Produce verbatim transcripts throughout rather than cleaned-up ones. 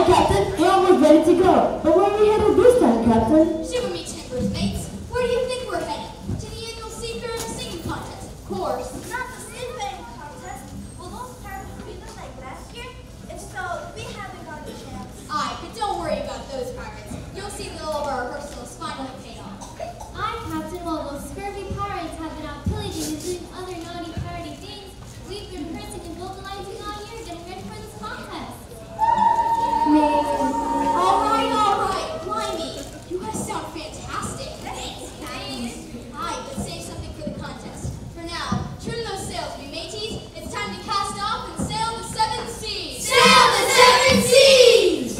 Captain. We're almost ready to go. But where are we headed this time, Captain? Shiver me timbers, mates. Where do you think we're headed? To the annual Seeker and Singing Contest, of course. Not the singing contest. Will those pirates beat us like last year? If so, we haven't got a chance. Aye, but don't worry about those pirates. You'll see that all of our rehearsals finally paid off. Aye, Captain, while those scurvy pirates have been out pillaging and doing other naughty piratey things, we've been rehearsing and vocalizing all year, getting ready for this contest. All right, all right. Blimey, you guys sound fantastic. Thanks, thanks. Aye, but save something for the contest. For now, trim those sails, me mateys. It's time to cast off and sail the seven seas. Sail the seven seas!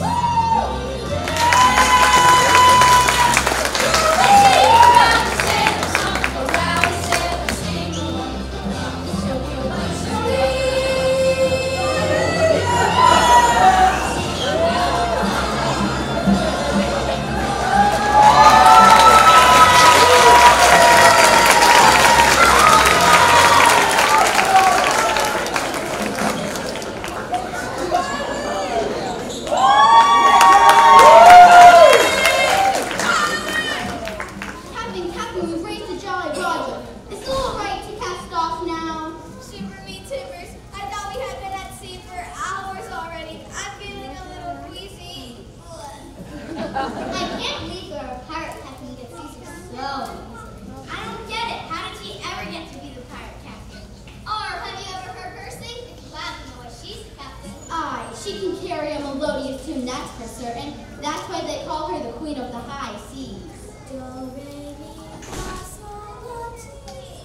Captain, Captain, we've raised the Jolly Roger. Is it all right to cast off now? Shiver me timbers. I thought we had been at sea for hours already. I'm feeling a little queasy. I can't believe you're a pirate captain gets Caesar so easily. I don't get it. How did she ever get to be the pirate captain? Or have you ever heard her sing? If you haven't, know why she's the captain. Aye, she can carry a melodious tune, that's for certain. That's why they call her the Queen of the High Seas. Do, re, mi, fa, sol, la, ti.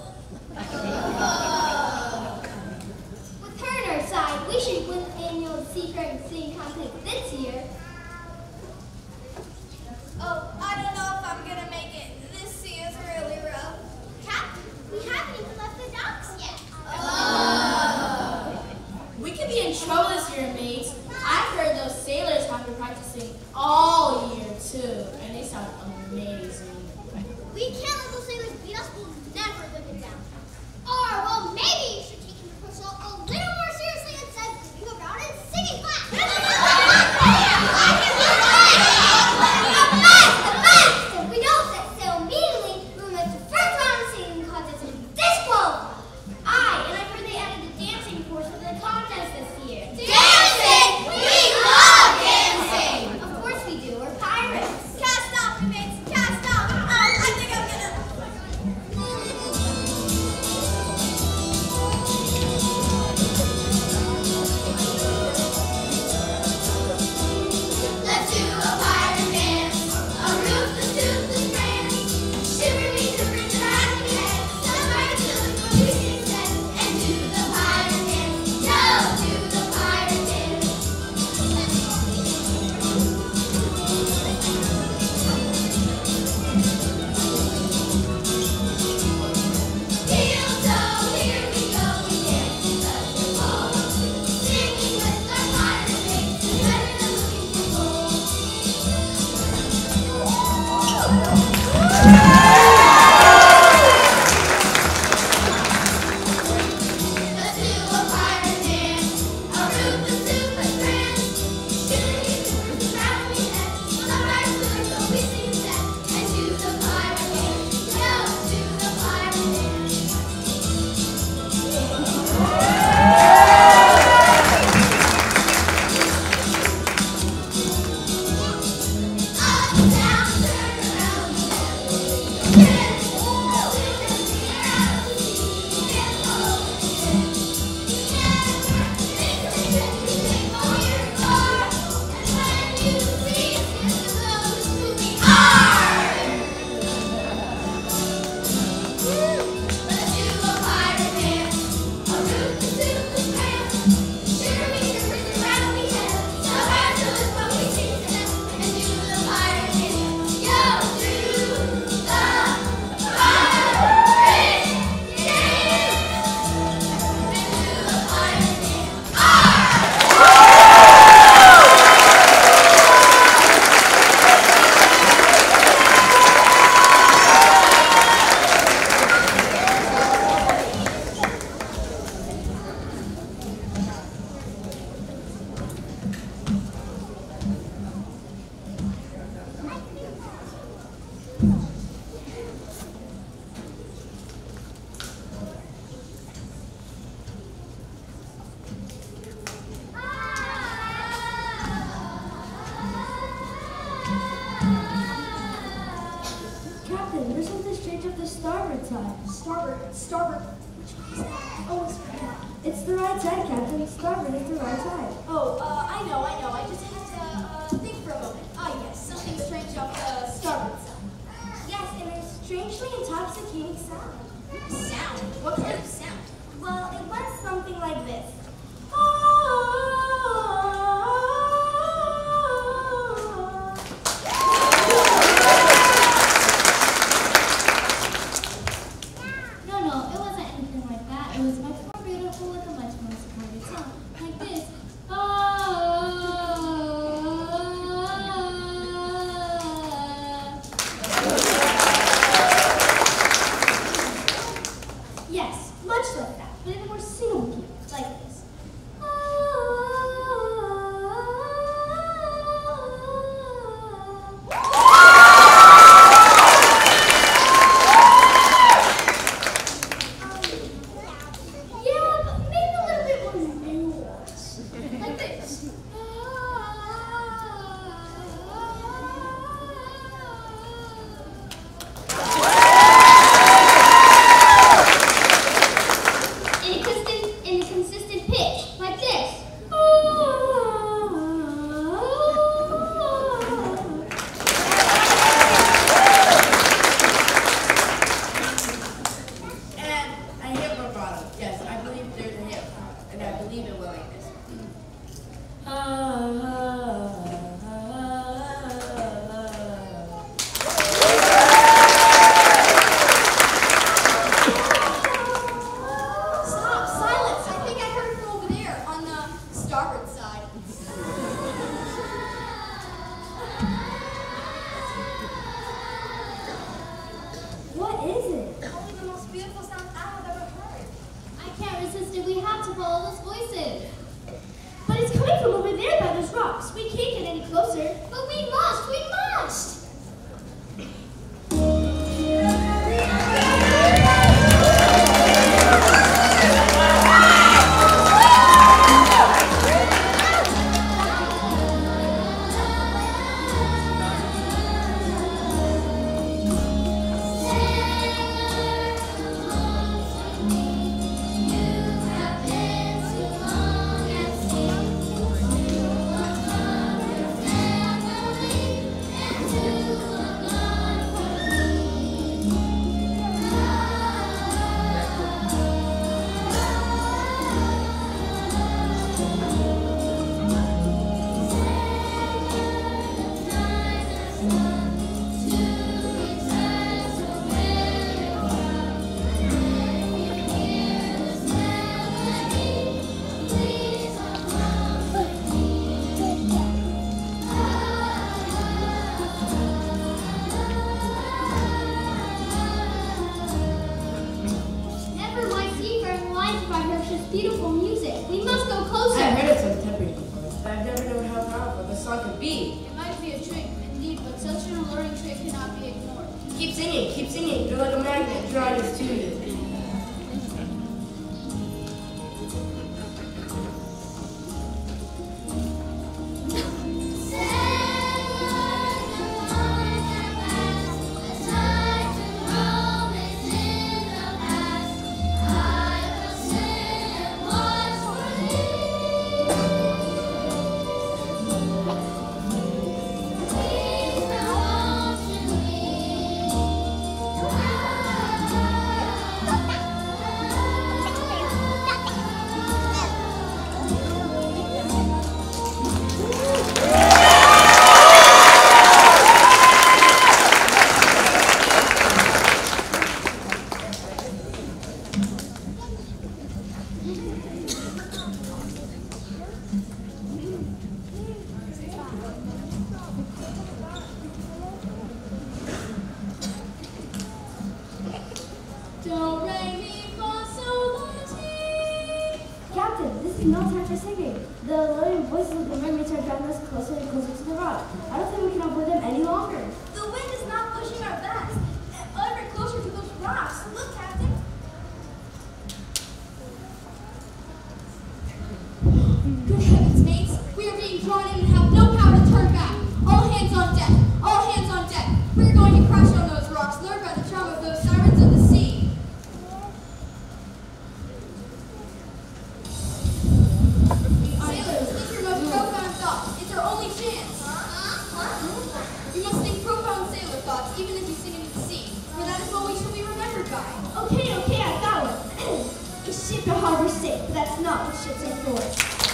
With her on our side, we should win the annual Secret and Singing Contest this year. Oh, I don't know if I'm gonna make it. This sea is really rough. Captain, we haven't even left the docks yet. We could be in trouble this year, mates. I've heard those sailors have been practicing all year, too, and they sound amazing. We can't let those sailors beat us. We'll never live it down. Or, well, maybe you should take your rehearsal a little more seriously instead of sitting around and singing class. If we don't set sail immediately, we'll miss the first round of singing contest and be disqualified. Aye, and I've heard they added the dancing portion of the contest this year. Dancing! We love dancing! Of course we do. We're pirates. Cast off, me mates. Cast off. Um, I think I'm gonna. Let's do a pirate dance, a ruthless, toothless dance. Shiver me timbers and happy heads, some pirates doing what we sing said. And do the pirate dance, no, do the pirate dance. Heel toe, here we go, we dance and touch the ball. Singing with our pirate mates is better than looking for gold. Let's do a pirate dance, a ruthless, toothless dance. Shiver me timbers and rattle me heads, some pirates doing what we sing instead. And do the pirate dance, no, do the pirate dance. Up, down, turn around, change of the starboard side. Starboard, starboard. Which way is that? Oh, it's right now. It's the right side, Captain. Starboard is the right side. Oh, uh, I know, I know. I just had to uh, think for a moment. Ah, yes, something strange off the starboard side. Yes, and a strangely intoxicating sound. Sound? What kind of sound? Well, it went something like this. No, no, it wasn't anything like that. It was much more beautiful with a much more secluded sound. Like this. Yes, much like that, but in a more singable key, like this. Yeah, but maybe a little bit more nuance. Like this. In a consistent, in a consistent pitch, like this. And a hip vibrato. Yes, I believe there's a hip. And I believe it will like this. Stop, silence. I think I heard from over there on the starboard side. What is it? Probably the most beautiful sound I have ever heard. I can't resist it. We have to follow those voices. But it's coming from over there by those rocks. We can't get any closer. But we must, we must. Never mind seafaring lines by her such beautiful music. We must go I've closer. heard it some tempering before, but I've never known how powerful the song could be. It might be a trick, indeed, but such an alluring trick cannot be ignored. Keep singing, keep singing. You're like a magnet drawing us to you. Don't re mi fa sol la ti. Captain, this is no time for singing. The alluring voices of the mermaids are drawing us closer and closer to the rock. I don't think we can avoid them any longer. The wind is not pushing our backs. Ever closer to those rocks. Look, Captain. Good heavens, mates. We are being drawn in and have no power to turn back. All hands on deck. All hands on deck. We're going to crash on those rocks, lured by the charm of those sirens. goodbye. Okay, okay, I got one. A ship to harbor safe, but that's not what ships are for.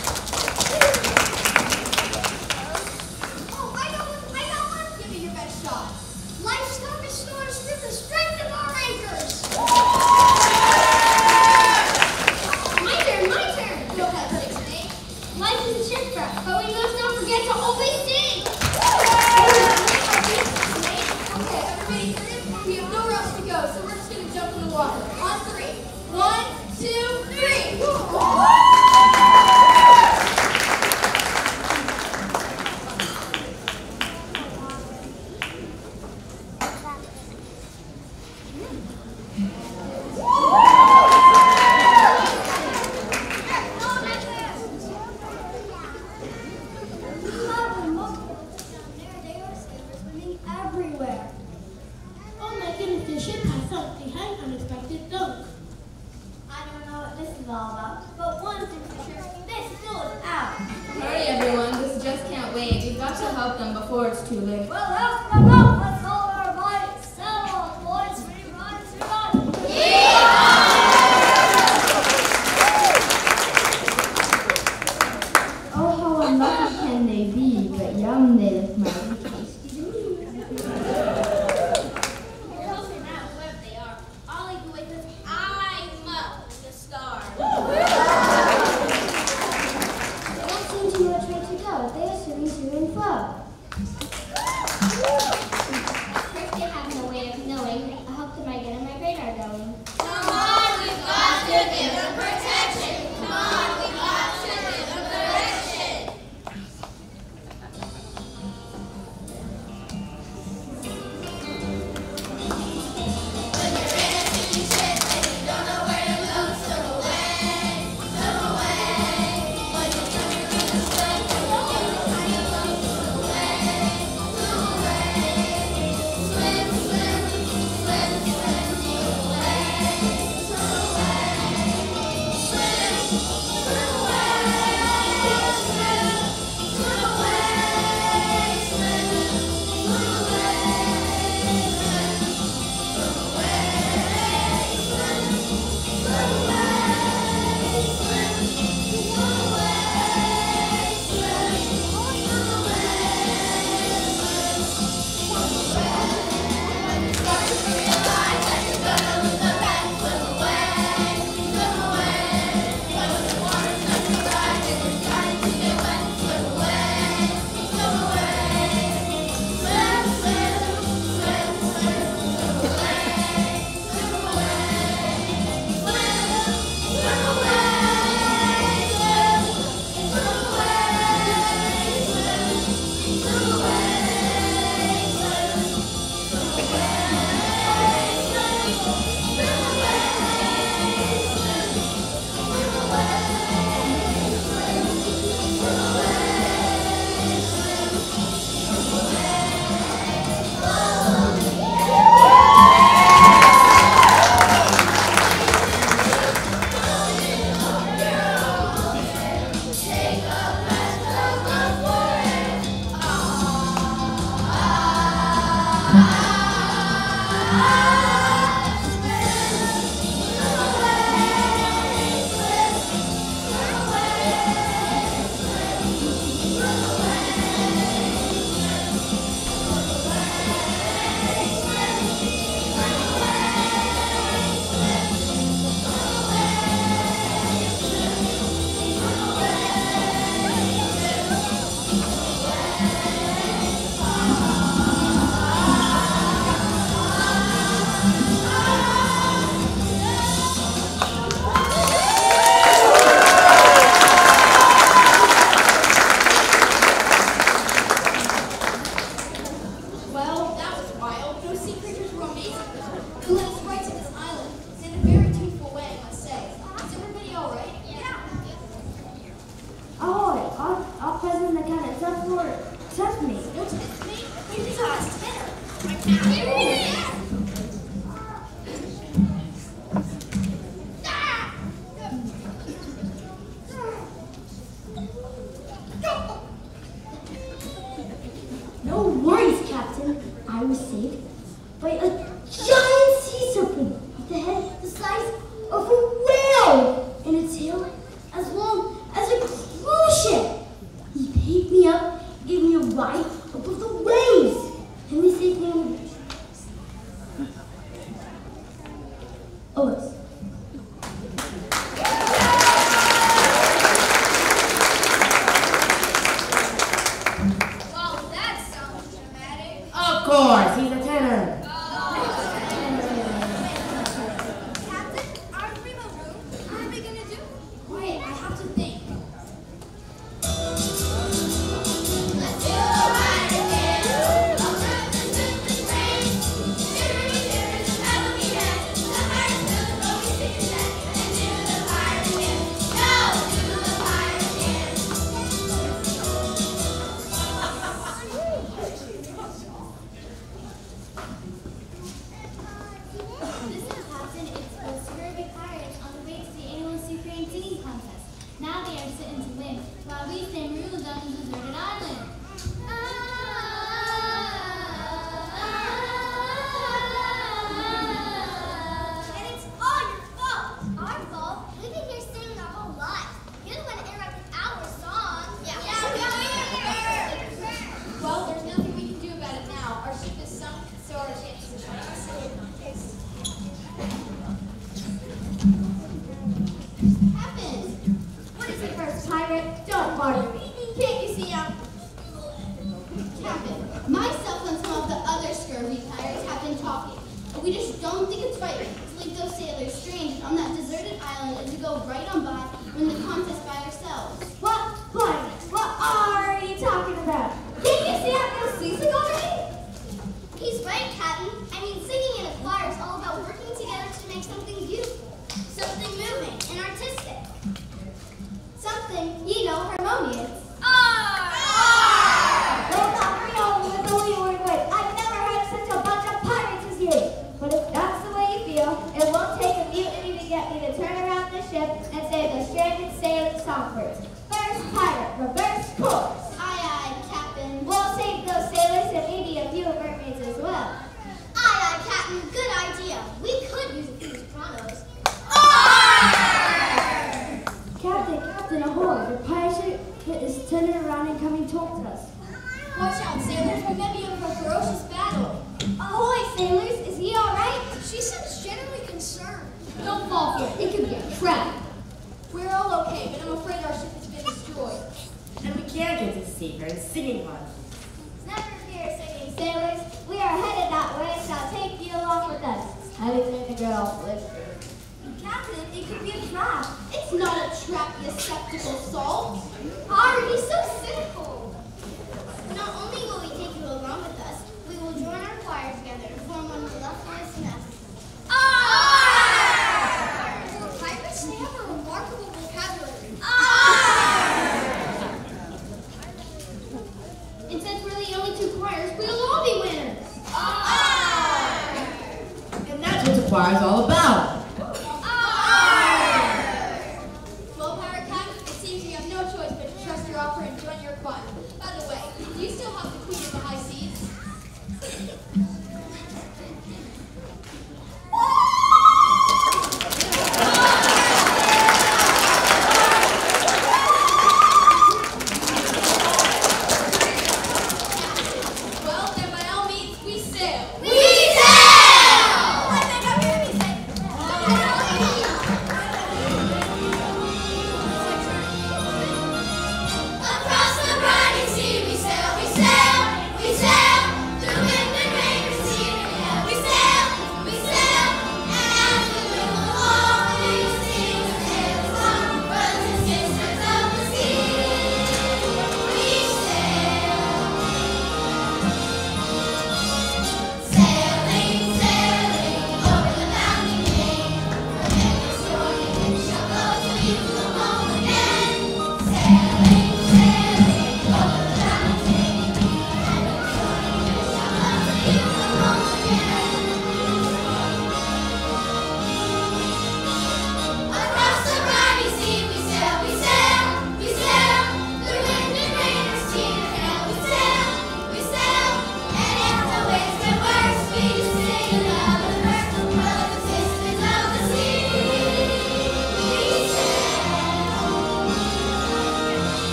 Oh, I know one, I know one. Give me your best shot. Life's coming storms with the strength of our anchors. My turn, my turn. Go ahead, six me. Life is a shipwreck, but we must not forget to always sing. Okay, everybody heard it? We have nowhere else to go, so we're just gonna jump in the water. On three. One, two, three. Everywhere. Oh my goodness, the ship has sunk behind unexpected dunk. I don't know what this is all about, but one thing's for sure, this school is out. Hurry everyone, this just can't wait. We've got to help them before it's too late. Well, let's go out. Let's hold our bodies. Settle, boys. Free run, free run. Oh, how unlucky can they be, but yum, they look mighty tasty to me. Closer now, whoever they are. I'll lead the way because I'm the star. They don't seem too much way to go. They are swimming to and fro. First, they have no way of knowing how come I get my radar going. Come on, we've got to give them protection. Come on, we've got to give them direction. No worries, Captain. I was saved by a giant sea serpent with a by above the waves. And we say things. Oh, it's. Well, that sounds dramatic. Of course, he's a tenor. Captain, our primo room. What are we gonna do? Wait, I have to think. Let's do a pirate dance. All through the Switlik rain. Shivering shivers and pebbly hands. The pirates do the go, we sing and dance. And do the pirate dance. Go do the pirate dance. Listen, Captain, it's the scurvy pirates on the way to the annual Supreme Singing Contest. Now they are sitting to win, while we stay marooned on the deserted island. And it's all your fault. Our fault? We've been here singing our whole lives. You're the one that interrupted our song. Yeah, yeah, Well, there's nothing we can do about it now. Our ship is sunk, so our chances are shot. Captain, what is it, first pirate? Don't bother me. Can't you see I'm... Captain, myself and some of the other scurvy pirates have been talking. But we just don't think it's right to leave those sailors stranded on that deserted island and to go right on by when the contest by ourselves. What? Pirates? What are you talking about? Can't you see I'm no seasick already? He's right, Captain. I mean, singing in a choir is all about working together to make something beautiful, something moving and artistic, something, you know, harmonious. Well, not real with the leeward way. I've never heard such a bunch of pirates as you. But if that's the way you feel, it won't take a mutiny to get me to turn around the ship and save the stranded sailing songbirds. First pirate, reverse course. Aye, aye, Captain. We'll save those sailors and maybe a few mermaids as well. Aye, aye, Captain. Good idea. We could use a few sopranos. Captain, Captain, ahoy. The pirate ship is turning around and coming towards us. Watch out, sailors. We may be in for a ferocious battle. Ahoy, sailors. Is he all right? She seems generally concerned. Don't fall for it. It could be a trap. We're all okay, but I'm afraid our ship has been destroyed. And we can't get to see her in singing contest. Never fear, singing sailors. We are headed that way and shall take you along with us. Anything to get off with. Captain, it could be a trap. It's not a trap, you skeptical soul. Arr, he's so cynical. Not only will we take you along with us, we will join our choir together and form one mellifluous nest. Pirates, they have a remarkable vocabulary. And since we're the only two choirs, we'll all be winners. And that's what the choir's all about.